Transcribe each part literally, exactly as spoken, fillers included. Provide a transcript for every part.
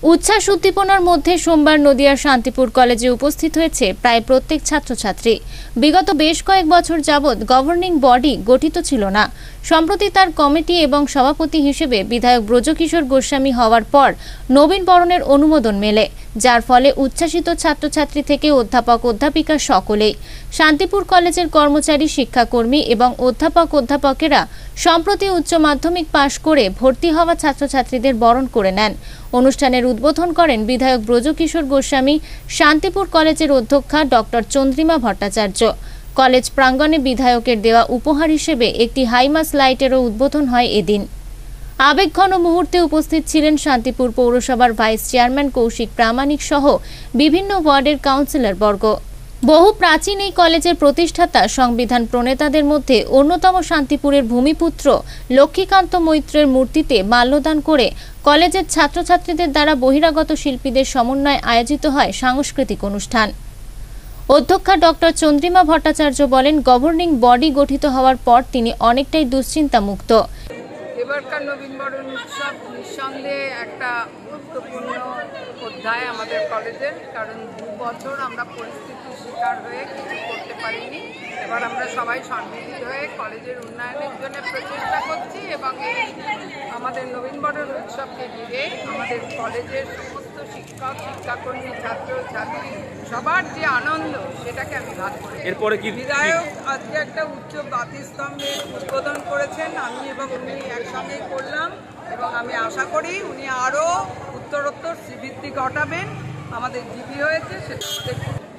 উচ্ছ্বাস উদ্দীপনার মধ্যে সোমবার নদিয়ার শান্তিপুর কলেজে উপস্থিত হয়েছে প্রায় প্রত্যেক ছাত্রছাত্রী। বিগত বেশ কয়েক বছর যাবৎ গভর্নিং বডি গঠিত ছিল না। সম্প্রতি তার কমিটি এবং সভাপতি হিসেবে বিধায়ক ব্রজকিশোর গোস্বামী হওয়ার পর নবীনবরণের অনুমোদন মেলে, যার ফলে উচ্ছ্বাসিত ছাত্রছাত্রী থেকে অধ্যাপক অধ্যাপিকা সকলেই। শান্তিপুর কলেজের কর্মচারী, শিক্ষাকর্মী এবং অধ্যাপক অধ্যাপকেরা সম্প্রতি উচ্চ মাধ্যমিক পাশ করে ভর্তি হওয়া ছাত্রছাত্রীদের বরণ করে নেন। অনুষ্ঠানের উদ্বোধন করেন বিধায়ক ব্রজকিশোর গোস্বামী, শান্তিপুর কলেজের অধ্যক্ষা ডক্টর চন্দ্রিমা ভট্টাচার্য। কলেজ প্রাঙ্গণে বিধায়কের দেওয়া উপহার হিসেবে একটি হাইমাস লাইটেরও উদ্বোধন হয় এদিন। আবেগঘন মুহূর্তে উপস্থিত ছিলেন শান্তিপুর পৌরসভার ভাইস চেয়ারম্যান কৌশিক প্রামাণিক সহ বিভিন্ন ওয়ার্ডের কাউন্সিলর বর্গ। বহু প্রাচীন এই কলেজের প্রতিষ্ঠাতা সংবিধান প্রণেতাদের মধ্যে অন্যতম শান্তিপুরের ভূমিপুত্র লক্ষ্মীকান্ত মৈত্রের মূর্তিতে মাল্যদান করে কলেজের ছাত্রছাত্রীদের দ্বারা বহিরাগত শিল্পীদের সমন্বয়ে আয়োজিত হয় সাংস্কৃতিক অনুষ্ঠান। অধ্যক্ষা ডক্টর চন্দ্রিমা ভট্টাচার্য বলেন, গভর্নিং বডি গঠিত হওয়ার পর তিনি অনেকটাই দুশ্চিন্তা মুক্ত। এবারকার নবীনবরণ উৎসব নিঃসন্দেহে একটা গুরুত্বপূর্ণ অধ্যায় আমাদের কলেজের, কারণ দু বছর আমরা পরিস্থিতির শিকার হয়ে কিছু করতে পারিনি। এবার আমরা সবাই সম্মিলিত হয়ে কলেজের উন্নয়নের জন্য প্রচেষ্টা করছি এবং এই আমাদের নবীনবরণ উৎসবকে ঘিরে আমাদের কলেজের সমস্ত শিক্ষক, শিক্ষাকর্মী, ছাত্র ছাত্রী সবার যে আনন্দ সেটাকে আমি ভাগ করি। এরপরে কি বিধায়ক আজকে একটা উচ্চ বাতিস্তম্ভের উদ্বোধন করেছেন, আমি এবং উনি একসঙ্গেই করলাম এবং আমি আশা করি উনি আরও উত্তরোত্তর শ্রীবৃদ্ধি ঘটাবেন। আমাদের জিবি হয়েছে, সেটা আমাদের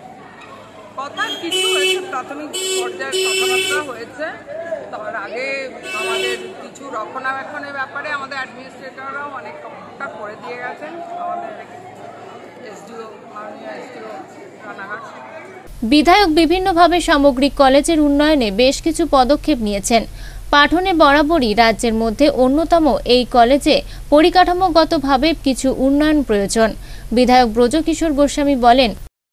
কথা কিছু হয়েছে, প্রাথমিক পর্যায়ের কথাবার্তা হয়েছে। তার আগে আমাদের কিছু রক্ষণাবেক্ষণের ব্যাপারে আমাদের অ্যাডমিনিস্ট্রেটররাও অনেক কথা করে দিয়ে গেছেন। আমাদের এসডিও, মাননীয় এসডিও রানাঘাট। বিধায়ক বিভিন্নভাবে সামগ্রিক কলেজের উন্নয়নে বেশ কিছু পদক্ষেপ নিয়েছেন। পাঠনে বরাবরই রাজ্যের মধ্যে অন্যতম এই কলেজে পরিকাঠামোগতভাবে কিছু উন্নয়ন প্রয়োজন। বিধায়ক ব্রজকিশোর গোস্বামী বলেন,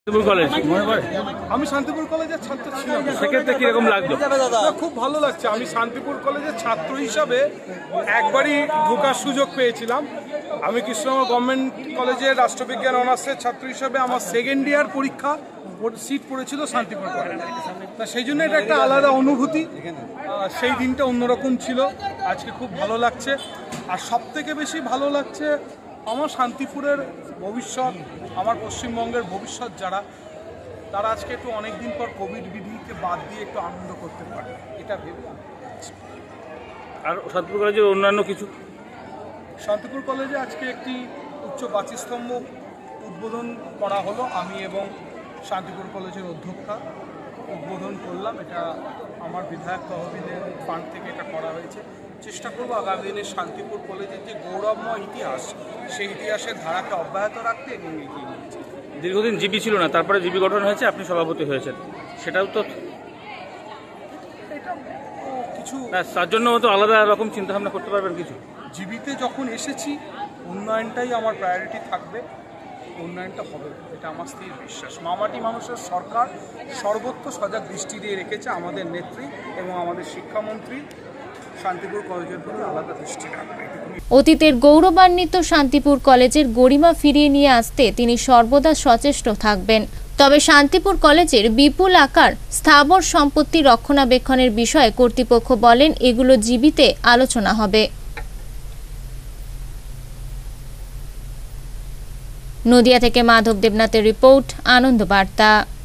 আমি শান্তিপুর কলেজের ছাত্র ছিলাম, সেক্ষেত্রে কিরকম লাগলো? খুব ভালো লাগছে। আমি শান্তিপুর কলেজের ছাত্র হিসাবে একবারই ঢোকার সুযোগ পেয়েছিলাম। আমি কৃষ্ণনগর গভর্নমেন্ট কলেজের রাষ্ট্রবিজ্ঞান অনার্সের ছাত্র হিসাবে আমার সেকেন্ড ইয়ার পরীক্ষা সিট পড়েছিল শান্তিপুর কলেজে। তা সেই জন্য এটা একটা আলাদা অনুভূতি। সেই দিনটা অন্যরকম ছিল। আজকে খুব ভালো লাগছে। আর সব থেকে বেশি ভালো লাগছে আমার শান্তিপুরের ভবিষ্যৎ, আমার পশ্চিমবঙ্গের ভবিষ্যৎ যারা, তারা আজকে একটু অনেক দিন পর কোভিড বিধিকে বাদ দিয়ে একটু আনন্দ করতে পারে, এটা ভেবে। আর শান্তিপুর কলেজের অন্যান্য কিছু, শান্তিপুর কলেজে আজকে একটি উচ্চ বাতিস্তম্ভ উদ্বোধন করা হলো। আমি এবং শান্তিপুর কলেজের অধ্যক্ষা উদ্বোধন করলাম। এটা আমার বিধায়ক তহবিলের ফান্ড থেকে এটা করা হয়েছে। চেষ্টা করবো আগামী দিনে শান্তিপুর কলেজের যে গৌরবময় ইতিহাস, সেই ইতিহাসের ধারাকে অব্যাহত রাখতে এবং এগিয়ে নিয়েছে। দীর্ঘদিন জিবি ছিল না, তারপরে জিবি গঠন হয়েছে, আপনি সভাপতি হয়েছেন, সেটাও তো এটা কিছু না, তার জন্য তো আলাদা রকম চিন্তাভাবনা করতে পারবেন কিছু। জীবিতে যখন এসেছি, উন্নয়নটাই আমার প্রায়োরিটি থাকবে, উন্নয়নটা হবে, এটা আমার স্থির বিশ্বাস। মামাটি মানুষের সরকার সর্বত্র সজাগ দৃষ্টি দিয়ে রেখেছে। আমাদের নেত্রী এবং আমাদের শিক্ষামন্ত্রী শান্তিপুর কলেজের প্রতি আলাদা দৃষ্টি রাখবে। অতীতের গৌরবান্বিত শান্তিপুর কলেজের গরিমা ফিরিয়ে নিয়ে আসতে তিনি সর্বদা সচেষ্ট থাকবেন। তবে শান্তিপুর কলেজের বিপুল আকার স্থাবর সম্পত্তি রক্ষণাবেক্ষণের বিষয়ে কর্তৃপক্ষ বলেন, এগুলো জীবিতে আলোচনা হবে। নদিয়া থেকে মাধব দেবনাথের রিপোর্ট, আনন্দ বার্তা।